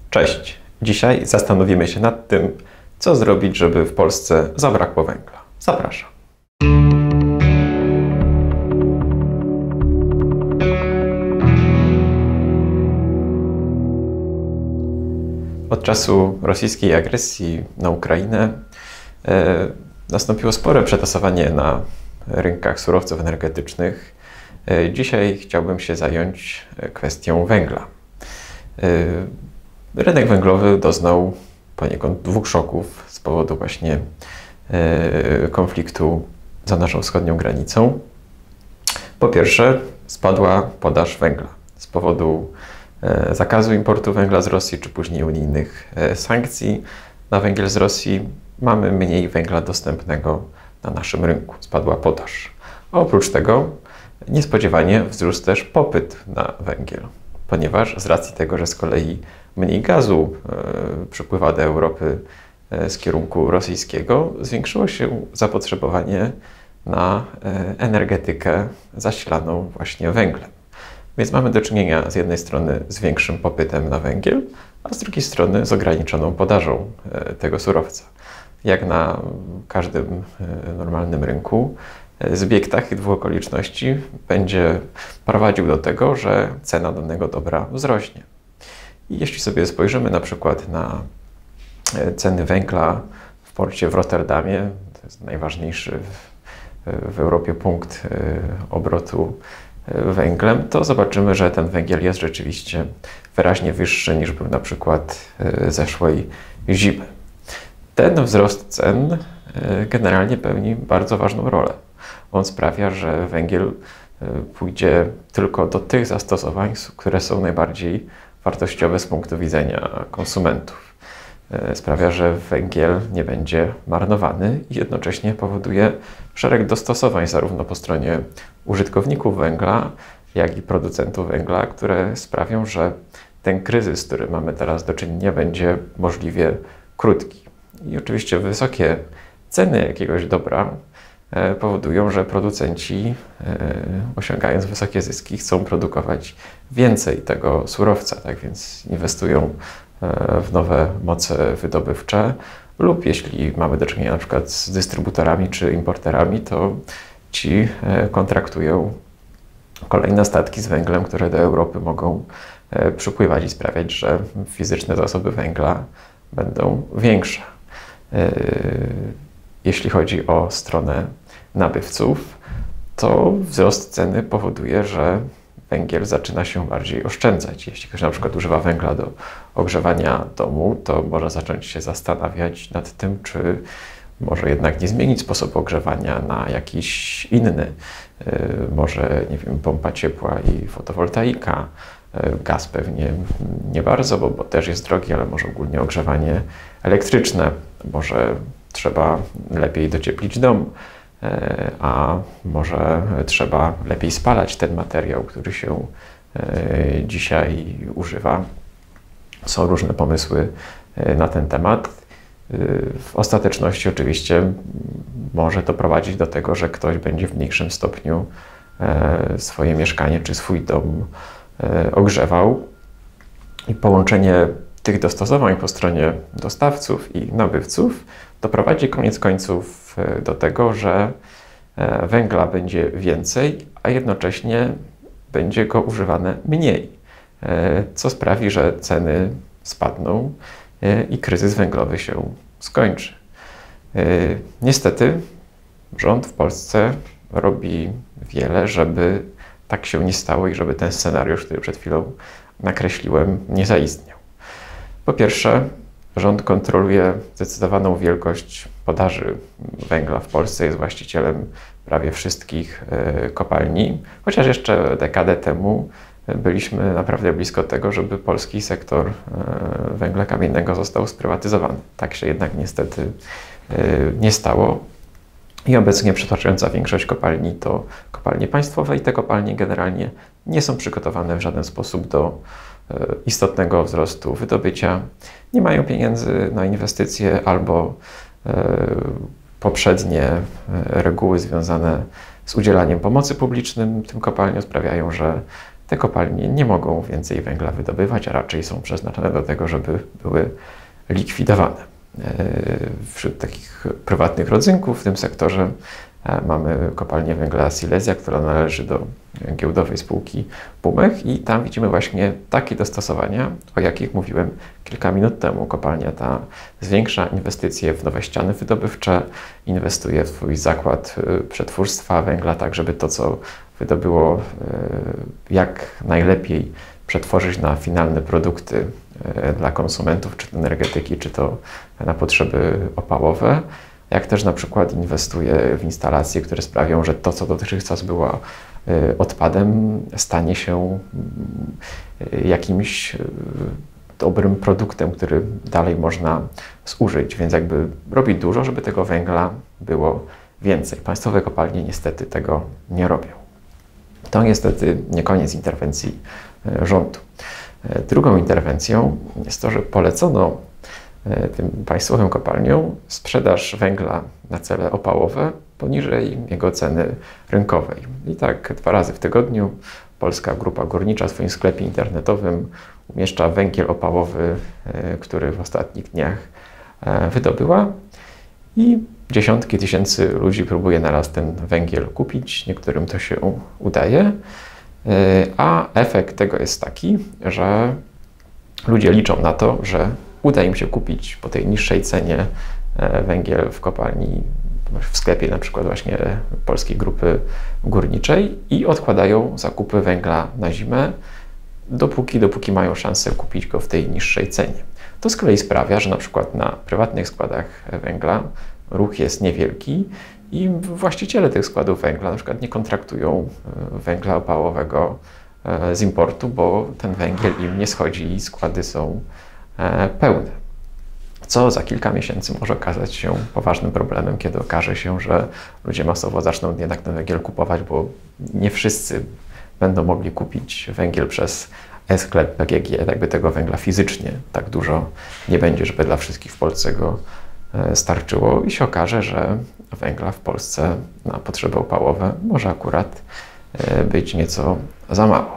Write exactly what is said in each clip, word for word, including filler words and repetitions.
Cześć! Dzisiaj zastanowimy się nad tym, co zrobić, żeby w Polsce zabrakło węgla. Zapraszam. Od czasu rosyjskiej agresji na Ukrainę e, nastąpiło spore przetasowanie na rynkach surowców energetycznych. E, dzisiaj chciałbym się zająć kwestią węgla. E, rynek węglowy doznał poniekąd dwóch szoków z powodu właśnie e, konfliktu za naszą wschodnią granicą. Po pierwsze, spadła podaż węgla z powodu zakazu importu węgla z Rosji, czy później unijnych sankcji na węgiel z Rosji. Mamy mniej węgla dostępnego na naszym rynku. Spadła podaż. A oprócz tego niespodziewanie wzrósł też popyt na węgiel, ponieważ z racji tego, że z kolei mniej gazu e, przypływa do Europy e, z kierunku rosyjskiego, zwiększyło się zapotrzebowanie na e, energetykę zasilaną właśnie węglem. Więc mamy do czynienia z jednej strony z większym popytem na węgiel, a z drugiej strony z ograniczoną podażą tego surowca. Jak na każdym normalnym rynku, zbieg takich dwóch okoliczności będzie prowadził do tego, że cena danego dobra wzrośnie. I jeśli sobie spojrzymy na przykład na ceny węgla w porcie w Rotterdamie, to jest najważniejszy w, w Europie punkt obrotu węglem, to zobaczymy, że ten węgiel jest rzeczywiście wyraźnie wyższy niż był na przykład zeszłej zimy. Ten wzrost cen generalnie pełni bardzo ważną rolę. On sprawia, że węgiel pójdzie tylko do tych zastosowań, które są najbardziej wartościowe z punktu widzenia konsumentów. Sprawia, że węgiel nie będzie marnowany i jednocześnie powoduje szereg dostosowań zarówno po stronie użytkowników węgla, jak i producentów węgla, które sprawią, że ten kryzys, z którym mamy teraz do czynienia, będzie możliwie krótki. I oczywiście wysokie ceny jakiegoś dobra powodują, że producenci, osiągając wysokie zyski, chcą produkować więcej tego surowca, tak więc inwestują w nowe moce wydobywcze lub jeśli mamy do czynienia na przykład z dystrybutorami czy importerami, to ci kontraktują kolejne statki z węglem, które do Europy mogą przypływać i sprawiać, że fizyczne zasoby węgla będą większe. Jeśli chodzi o stronę nabywców, to wzrost ceny powoduje, że węgiel zaczyna się bardziej oszczędzać. Jeśli ktoś na przykład używa węgla do ogrzewania domu, to może zacząć się zastanawiać nad tym, czy może jednak nie zmienić sposobu ogrzewania na jakiś inny. Może, nie wiem, pompa ciepła i fotowoltaika. Gaz pewnie nie bardzo, bo, bo też jest drogi, ale może ogólnie ogrzewanie elektryczne. Może trzeba lepiej docieplić dom, a może trzeba lepiej spalać ten materiał, który się dzisiaj używa. Są różne pomysły na ten temat. W ostateczności oczywiście może to prowadzić do tego, że ktoś będzie w mniejszym stopniu swoje mieszkanie czy swój dom ogrzewał. I połączenie tych dostosowań po stronie dostawców i nabywców doprowadzi koniec końców do tego, że węgla będzie więcej, a jednocześnie będzie go używane mniej, co sprawi, że ceny spadną i kryzys węglowy się skończy. Niestety rząd w Polsce robi wiele, żeby tak się nie stało i żeby ten scenariusz, który przed chwilą nakreśliłem, nie zaistniał. Po pierwsze, rząd kontroluje zdecydowaną wielkość podaży węgla w Polsce, jest właścicielem prawie wszystkich kopalni, chociaż jeszcze dekadę temu byliśmy naprawdę blisko tego, żeby polski sektor węgla kamiennego został sprywatyzowany. Tak się jednak niestety nie stało. I obecnie przytłaczająca większość kopalni to kopalnie państwowe i te kopalnie generalnie nie są przygotowane w żaden sposób do istotnego wzrostu wydobycia. Nie mają pieniędzy na inwestycje albo poprzednie reguły związane z udzielaniem pomocy publicznym tym kopalniom sprawiają, że te kopalnie nie mogą więcej węgla wydobywać, a raczej są przeznaczone do tego, żeby były likwidowane. Wśród takich prywatnych rodzynków w tym sektorze mamy kopalnię węgla Silesia, która należy do giełdowej spółki Pumech i tam widzimy właśnie takie dostosowania, o jakich mówiłem kilka minut temu. Kopalnia ta zwiększa inwestycje w nowe ściany wydobywcze, inwestuje w swój zakład przetwórstwa węgla, tak żeby to, co wydobyło, jak najlepiej przetworzyć na finalne produkty dla konsumentów, czy to energetyki, czy to na potrzeby opałowe. Jak też na przykład inwestuje w instalacje, które sprawią, że to, co dotychczas było odpadem, stanie się jakimś dobrym produktem, który dalej można zużyć. Więc jakby robi dużo, żeby tego węgla było więcej. Państwowe kopalnie niestety tego nie robią. To niestety nie koniec interwencji rządu. Drugą interwencją jest to, że polecono tym państwowym kopalniom sprzedaż węgla na cele opałowe poniżej jego ceny rynkowej. I tak dwa razy w tygodniu Polska Grupa Górnicza w swoim sklepie internetowym umieszcza węgiel opałowy, który w ostatnich dniach wydobyła i dziesiątki tysięcy ludzi próbuje naraz ten węgiel kupić. Niektórym to się udaje, a efekt tego jest taki, że ludzie liczą na to, że uda im się kupić po tej niższej cenie węgiel w kopalni, w sklepie na przykład właśnie Polskiej Grupy Górniczej i odkładają zakupy węgla na zimę, dopóki, dopóki mają szansę kupić go w tej niższej cenie. To z kolei sprawia, że na przykład na prywatnych składach węgla ruch jest niewielki i właściciele tych składów węgla na przykład nie kontraktują węgla opałowego z importu, bo ten węgiel im nie schodzi i składy są pełne. Co za kilka miesięcy może okazać się poważnym problemem, kiedy okaże się, że ludzie masowo zaczną jednak ten węgiel kupować, bo nie wszyscy będą mogli kupić węgiel przez e-sklep P G G, jakby tego węgla fizycznie tak dużo nie będzie, żeby dla wszystkich w Polsce go starczyło i się okaże, że węgla w Polsce na potrzeby opałowe może akurat być nieco za mało.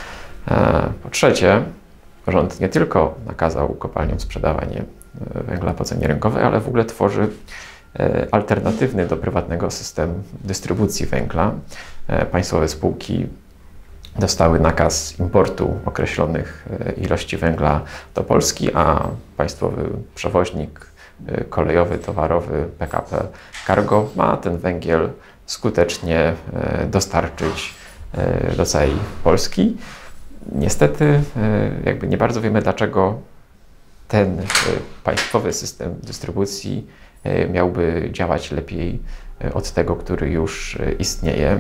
Po trzecie, rząd nie tylko nakazał kopalniom sprzedawanie węgla po cenie rynkowej, ale w ogóle tworzy alternatywny do prywatnego system dystrybucji węgla. Państwowe spółki dostały nakaz importu określonych ilości węgla do Polski, a państwowy przewoźnik kolejowy, towarowy P K P Cargo ma ten węgiel skutecznie dostarczyć do całej Polski. Niestety jakby nie bardzo wiemy, dlaczego ten państwowy system dystrybucji miałby działać lepiej od tego, który już istnieje.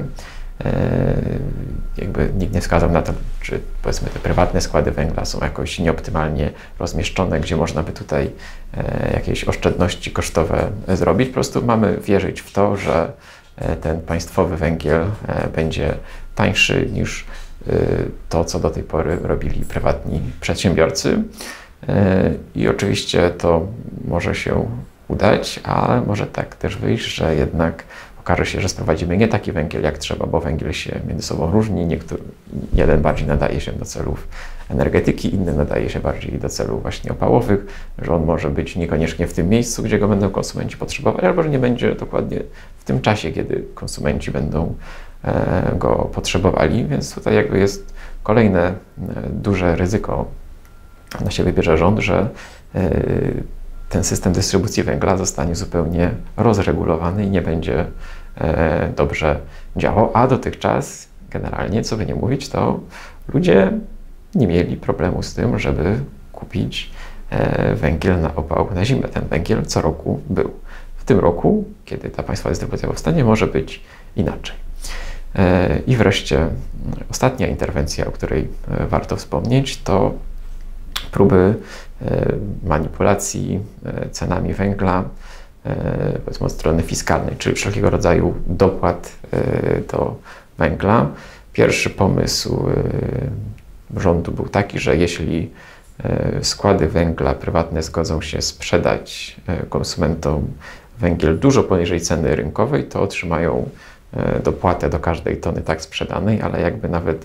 Jakby nikt nie wskazał na to, czy powiedzmy te prywatne składy węgla są jakoś nieoptymalnie rozmieszczone, gdzie można by tutaj jakieś oszczędności kosztowe zrobić. Po prostu mamy wierzyć w to, że ten państwowy węgiel będzie tańszy niż to, co do tej pory robili prywatni przedsiębiorcy. I oczywiście to może się udać, ale może tak też wyjść, że jednak okaże się, że sprowadzimy nie taki węgiel jak trzeba, bo węgiel się między sobą różni. Niektóry, jeden bardziej nadaje się do celów energetyki, inny nadaje się bardziej do celów właśnie opałowych, że on może być niekoniecznie w tym miejscu, gdzie go będą konsumenci potrzebować, albo że nie będzie dokładnie w tym czasie, kiedy konsumenci będą go potrzebowali, więc tutaj jakby jest kolejne duże ryzyko na siebie bierze rząd, że ten system dystrybucji węgla zostanie zupełnie rozregulowany i nie będzie dobrze działał, a dotychczas generalnie, co by nie mówić, to ludzie nie mieli problemu z tym, żeby kupić węgiel na opał na zimę. Ten węgiel co roku był. W tym roku, kiedy ta państwowa dystrybucja powstanie, może być inaczej. I wreszcie ostatnia interwencja, o której warto wspomnieć, to próby manipulacji cenami węgla, powiedzmy od strony fiskalnej, czyli wszelkiego rodzaju dopłat do węgla. Pierwszy pomysł rządu był taki, że jeśli składy węgla prywatne zgodzą się sprzedać konsumentom węgiel dużo poniżej ceny rynkowej, to otrzymają dopłatę do każdej tony tak sprzedanej, ale jakby nawet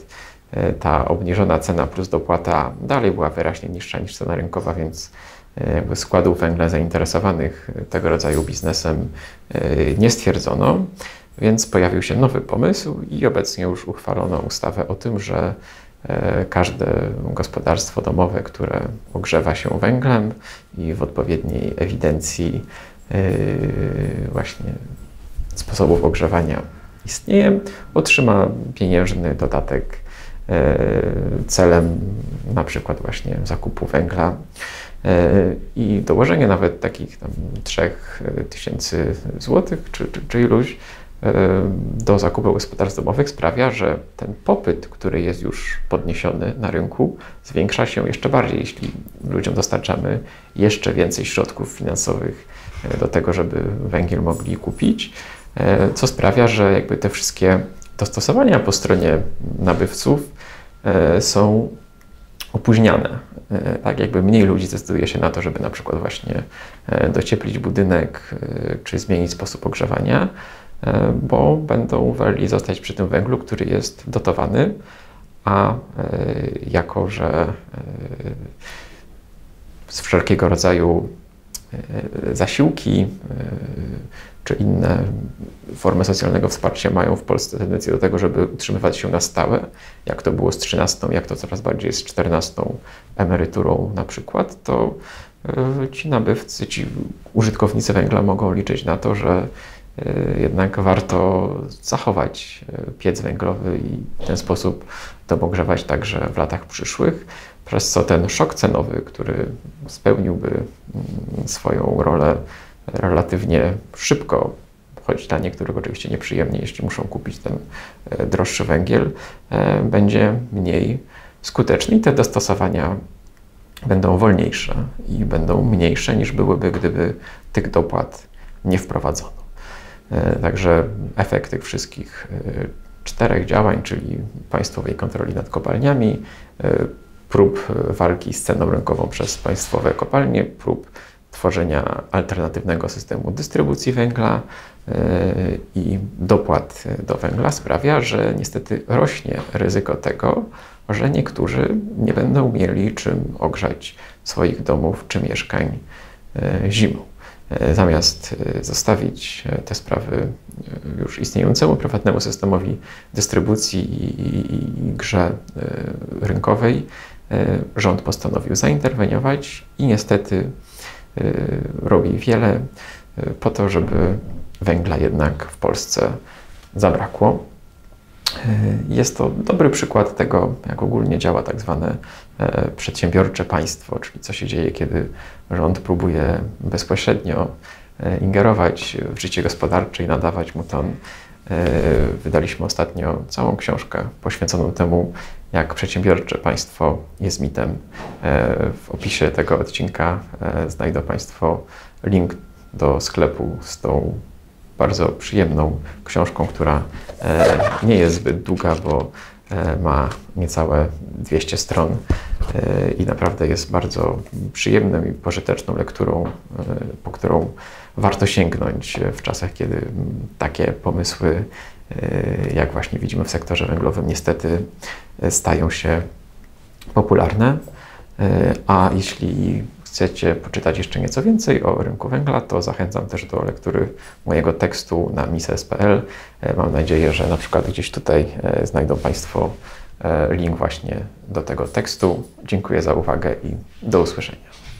ta obniżona cena plus dopłata dalej była wyraźnie niższa niż cena rynkowa, więc jakby składów węgla zainteresowanych tego rodzaju biznesem nie stwierdzono, więc pojawił się nowy pomysł i obecnie już uchwalono ustawę o tym, że każde gospodarstwo domowe, które ogrzewa się węglem i w odpowiedniej ewidencji właśnie sposobów ogrzewania istnieje, otrzyma pieniężny dodatek celem na przykład właśnie zakupu węgla i dołożenie nawet takich tam trzech tysięcy złotych czy, czy, czy iluś do zakupu gospodarstw domowych sprawia, że ten popyt, który jest już podniesiony na rynku, zwiększa się jeszcze bardziej, jeśli ludziom dostarczamy jeszcze więcej środków finansowych do tego, żeby węgiel mogli kupić, co sprawia, że jakby te wszystkie dostosowania po stronie nabywców są opóźniane. Tak jakby mniej ludzi zdecyduje się na to, żeby na przykład właśnie docieplić budynek czy zmienić sposób ogrzewania, bo będą woleli zostać przy tym węglu, który jest dotowany, a jako że z wszelkiego rodzaju zasiłki czy inne formy socjalnego wsparcia mają w Polsce tendencję do tego, żeby utrzymywać się na stałe, jak to było z trzynastą, jak to coraz bardziej jest z czternastą emeryturą na przykład, to ci nabywcy, ci użytkownicy węgla mogą liczyć na to, że jednak warto zachować piec węglowy i w ten sposób dom ogrzewać także w latach przyszłych, przez co ten szok cenowy, który spełniłby swoją rolę relatywnie szybko, choć dla niektórych oczywiście nieprzyjemnie, jeśli muszą kupić ten droższy węgiel, będzie mniej skuteczny i te dostosowania będą wolniejsze i będą mniejsze niż byłyby, gdyby tych dopłat nie wprowadzono. Także efekt tych wszystkich czterech działań, czyli państwowej kontroli nad kopalniami, prób walki z ceną rynkową przez państwowe kopalnie, prób tworzenia alternatywnego systemu dystrybucji węgla i dopłat do węgla sprawia, że niestety rośnie ryzyko tego, że niektórzy nie będą mieli czym ogrzać swoich domów czy mieszkań zimą. Zamiast zostawić te sprawy już istniejącemu prywatnemu systemowi dystrybucji i grze rynkowej, rząd postanowił zainterweniować i niestety robi wiele po to, żeby węgla jednak w Polsce zabrakło. Jest to dobry przykład tego, jak ogólnie działa tak zwane przedsiębiorcze państwo, czyli co się dzieje, kiedy rząd próbuje bezpośrednio ingerować w życie gospodarcze i nadawać mu ton. Wydaliśmy ostatnio całą książkę poświęconą temu, jak przedsiębiorcze państwo jest mitem. W opisie tego odcinka znajdą Państwo link do sklepu z tą bardzo przyjemną książką, która nie jest zbyt długa, bo ma niecałe dwieście stron i naprawdę jest bardzo przyjemną i pożyteczną lekturą, po którą warto sięgnąć w czasach, kiedy takie pomysły, jak właśnie widzimy w sektorze węglowym, niestety stają się popularne. A jeśli chcecie poczytać jeszcze nieco więcej o rynku węgla, to zachęcam też do lektury mojego tekstu na mises kropka p l. Mam nadzieję, że na przykład gdzieś tutaj znajdą Państwo link właśnie do tego tekstu. Dziękuję za uwagę i do usłyszenia.